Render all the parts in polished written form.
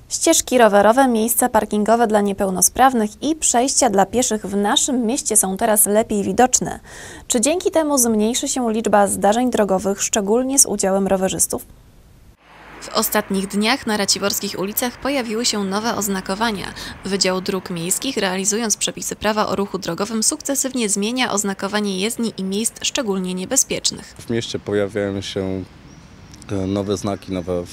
Ścieżki rowerowe, miejsca parkingowe dla niepełnosprawnych i przejścia dla pieszych w naszym mieście są teraz lepiej widoczne. Czy dzięki temu zmniejszy się liczba zdarzeń drogowych, szczególnie z udziałem rowerzystów? W ostatnich dniach na raciborskich ulicach pojawiły się nowe oznakowania. Wydział Dróg Miejskich, realizując przepisy prawa o ruchu drogowym, sukcesywnie zmienia oznakowanie jezdni i miejsc szczególnie niebezpiecznych. W mieście pojawiają się nowe znaki,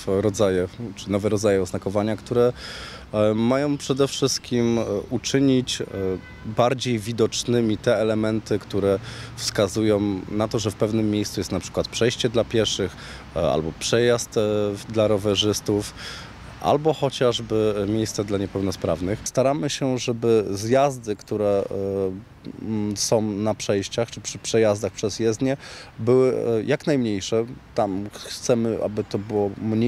nowe rodzaje oznakowania, które mają przede wszystkim uczynić bardziej widocznymi te elementy, które wskazują na to, że w pewnym miejscu jest na przykład przejście dla pieszych albo przejazd dla rowerzystów, albo chociażby miejsce dla niepełnosprawnych. Staramy się, żeby zjazdy, które są na przejściach czy przy przejazdach przez jezdnię, były jak najmniejsze. Tam chcemy, aby to było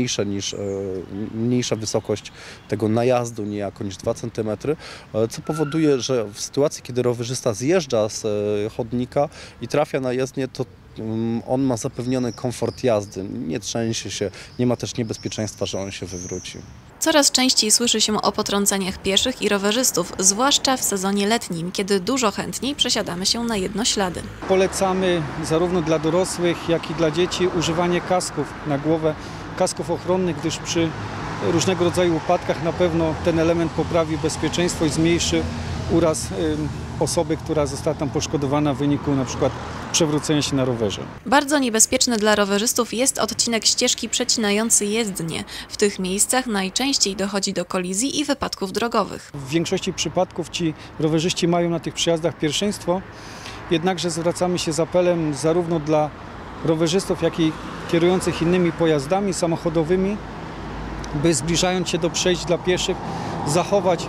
mniejsza wysokość tego najazdu, niejako niż 2 cm, co powoduje, że w sytuacji, kiedy rowerzysta zjeżdża z chodnika i trafia na jezdnię, to on ma zapewniony komfort jazdy, nie trzęsie się, nie ma też niebezpieczeństwa, że on się wywróci. Coraz częściej słyszy się o potrąceniach pieszych i rowerzystów, zwłaszcza w sezonie letnim, kiedy dużo chętniej przesiadamy się na jednoślady. Polecamy zarówno dla dorosłych, jak i dla dzieci używanie kasków na głowę, kasków ochronnych, gdyż przy różnego rodzaju upadkach na pewno ten element poprawi bezpieczeństwo i zmniejszy uraz osoby, która została tam poszkodowana w wyniku na przykład przewrócenia się na rowerze. Bardzo niebezpieczny dla rowerzystów jest odcinek ścieżki przecinający jezdnię. W tych miejscach najczęściej dochodzi do kolizji i wypadków drogowych. W większości przypadków ci rowerzyści mają na tych przejazdach pierwszeństwo, jednakże zwracamy się z apelem zarówno dla rowerzystów, jak i kierujących innymi pojazdami samochodowymi, by zbliżając się do przejść dla pieszych zachować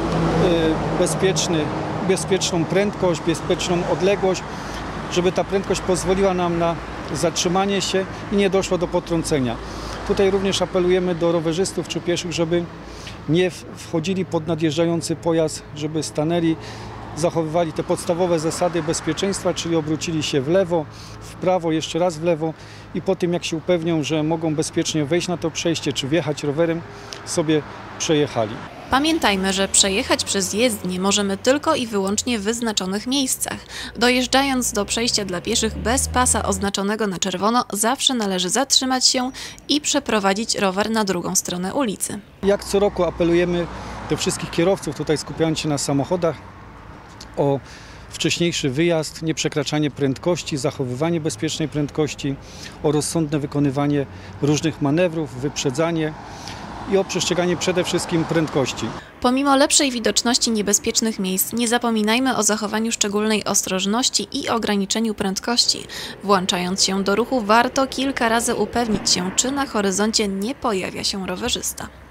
bezpieczną prędkość, bezpieczną odległość, żeby ta prędkość pozwoliła nam na zatrzymanie się i nie doszło do potrącenia. Tutaj również apelujemy do rowerzystów czy pieszych, żeby nie wchodzili pod nadjeżdżający pojazd, żeby stanęli, zachowywali te podstawowe zasady bezpieczeństwa, czyli obrócili się w lewo, w prawo, jeszcze raz w lewo i po tym, jak się upewnią, że mogą bezpiecznie wejść na to przejście czy wjechać rowerem, sobie przejechali. Pamiętajmy, że przejechać przez jezdnię możemy tylko i wyłącznie w wyznaczonych miejscach. Dojeżdżając do przejścia dla pieszych bez pasa oznaczonego na czerwono, zawsze należy zatrzymać się i przeprowadzić rower na drugą stronę ulicy. Jak co roku apelujemy do wszystkich kierowców, tutaj skupiając się na samochodach, o wcześniejszy wyjazd, nieprzekraczanie prędkości, zachowywanie bezpiecznej prędkości, o rozsądne wykonywanie różnych manewrów, wyprzedzanie i o przestrzeganie przede wszystkim prędkości. Pomimo lepszej widoczności niebezpiecznych miejsc, nie zapominajmy o zachowaniu szczególnej ostrożności i ograniczeniu prędkości. Włączając się do ruchu, warto kilka razy upewnić się, czy na horyzoncie nie pojawia się rowerzysta.